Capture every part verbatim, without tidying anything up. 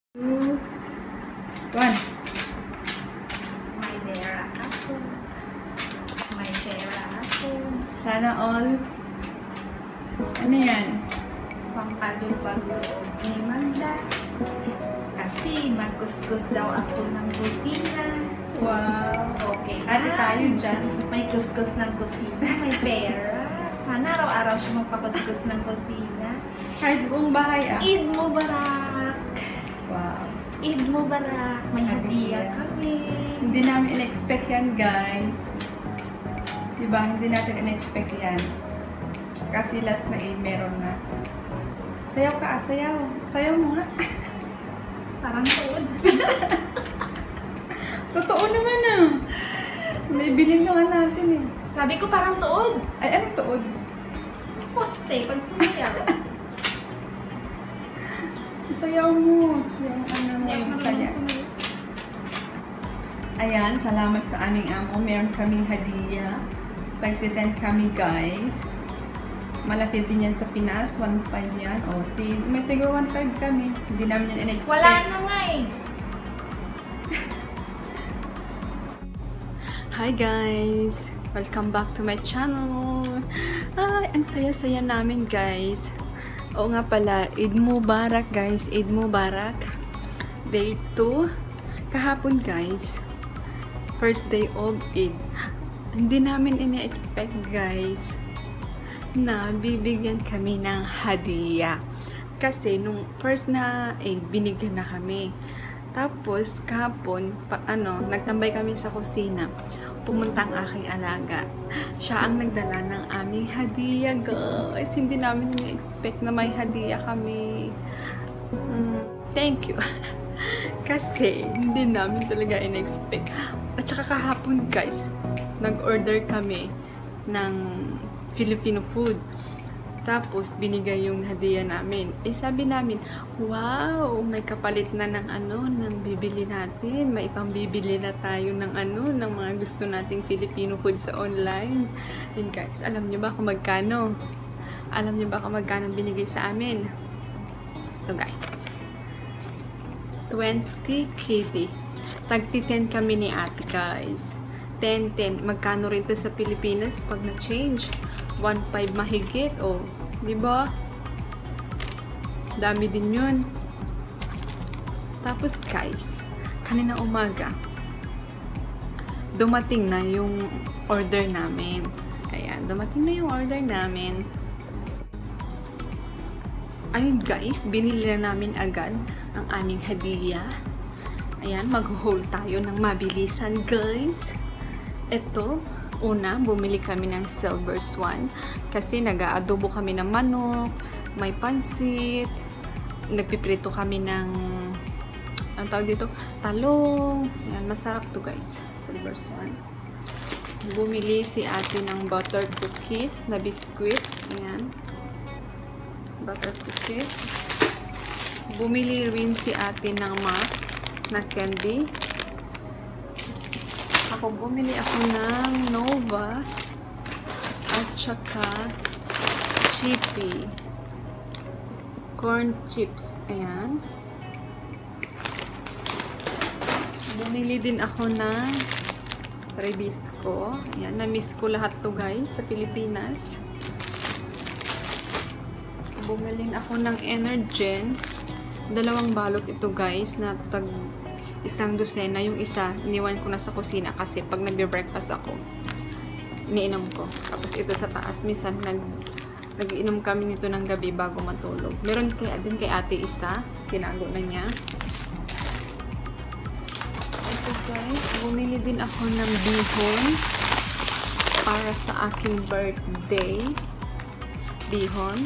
Two, one. May pera ako. May pera ako. Sana all. Ano yan? Pampalupag-loob ni Manda. Kasi magkuskus daw ako ng kusina. Wow. Okay. Ate tayo dyan. May kuskus ng kusina. May pera. Sana araw-araw siya magpakuskus ng kusina. Kahit buong bahay ah. Eid Mubarak! Wow. Eid Mubarak! May hadiah kami. Hindi namin in-expect yan, guys. Diba? Hindi natin in-expect yan. Kasi last na Eid, meron na. Sayaw ka ah, sayaw. Sayaw mo nga. Parang tuod. Totoo naman ah. Naibilin naman natin eh. Sabi ko parang tuod. Ay, ano tuod? Poste, pag sumayaw. Sayaw mo. Yung ano mo, yung saya. Ayan, salamat sa aming amo. Meron kaming hadiah. Tag-ten kami, guys. Malaki din yan sa Pinas. one five yan. O, may tigo one five kami. Hindi namin yan in-expect. Wala na nga eh. Hi guys! Welcome back to my channel. Ay, ang saya-saya namin, guys. Oo nga pala, Eid Mubarak, guys. Eid Mubarak. Day two. Kahapon, guys. First day of Eid. Hindi namin ina-expect, guys, na bibigyan kami ng hadiah. Kasi nung first na Eid, binigyan na kami. Tapos, kahapon, pa, ano, nagtambay kami sa kusina. Pumunta ang aking alaga. Siya ang nagdala ng aming hadiah, guys. Hindi namin na-expect na may hadiah kami. Mm, thank you. Kasi, hindi namin talaga in-expect. At saka kahapon, guys, nag-order kami ng Filipino food. Tapos, binigay yung hadiah namin. Eh, sabi namin, wow, may kapalit na ng ano, ng bibili natin. May ipambibili na tayo ng ano, ng mga gusto nating Filipino food sa online. And guys, alam nyo ba kung magkano? Alam nyo ba kung magkano binigay sa amin? Ito guys. twenty K D. Tagti ten kami ni ate guys. ten ten. Magkano rin to sa Pilipinas pag na-change? one five mahigit, oh. Diba? Dami din yun. Tapos, guys, kanina umaga, dumating na yung order namin. Ayan, dumating na yung order namin. Ayun, guys, binili na namin agad ang aming hadiah. Ayan, mag-haul tayo ng mabilisan, guys. Ito, una, bumili kami ng silver swan kasi nag-aadobo kami ng manok, may pansit, nagpiprito kami ng ang tawag dito, talong. Yan, masarap to guys, silver swan. Bumili si ate ng butter cookies na biscuit. Ayan, butter cookies. Bumili rin si ate ng Max na candy. Ako, bumili ako ng Nova at saka Chippy corn chips. Ayan. Bumili din ako ng Rebisco. Ayan, na-miss ko lahat to guys sa Pilipinas. Bumili ako ng Energen. Dalawang balot ito guys na tag isang dosena. Yung isa, iniwan ko na sa kusina kasi pag nagbe-breakfast ako, iniinom ko. Tapos ito sa taas, minsan nag, nag-inom kami nito ng gabi bago matulog. Meron kaya din kay ate isa, tinago na niya. Ito guys, bumili din ako ng bihon para sa aking birthday. Bihon.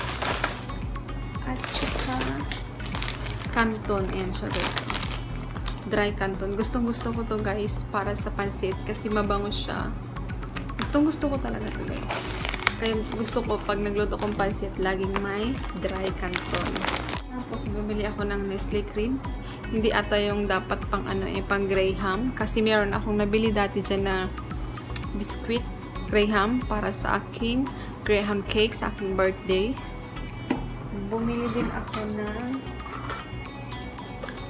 At saka kanton. Ayan siya guys. Dry canton. Gustong gusto ko to guys para sa pansit kasi mabango siya. Gustong gusto ko talaga to guys. Kaya gusto ko pag nagluto kong pansit laging may dry canton. Tapos bumili ako ng Nestle cream. Hindi ata yung dapat pang ano eh, pang Graham kasi meron akong nabili dati dyan na biscuit Graham para sa aking Graham cake sa aking birthday. Bumili din ako ng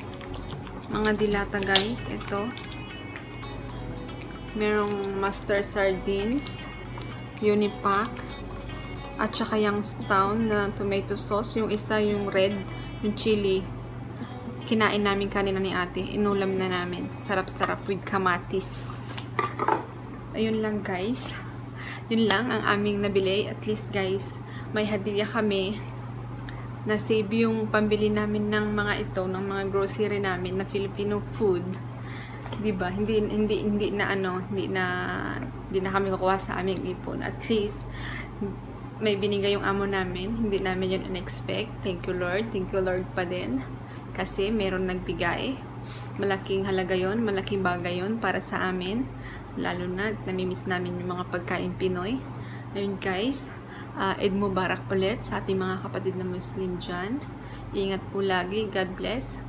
mga dilata guys. Ito. Merong mustard sardines, unipack, at saka yung town na tomato sauce. Yung isa yung red, yung chili. Kinain namin kanina ni ate. Inulam na namin. Sarap-sarap with kamatis. Ayun lang guys. Yun lang ang aming nabili. At least guys, may hadiya kami. Na-save yung pambili namin ng mga ito, ng mga grocery namin na Filipino food. Diba? Hindi, hindi, hindi na ano, hindi na, hindi na kami kukuha sa aming ipon. At least, may binigay yung amo namin. Hindi namin yun in-expect. Thank you Lord. Thank you Lord pa din. Kasi meron nagbigay. Malaking halaga yon, malaking bagay yon para sa amin. Lalo na, namimiss namin yung mga pagkain Pinoy. Ayun guys, uh, Eid Mubarak ulit sa ating mga kapatid na Muslim dyan. Ingat po lagi. God bless.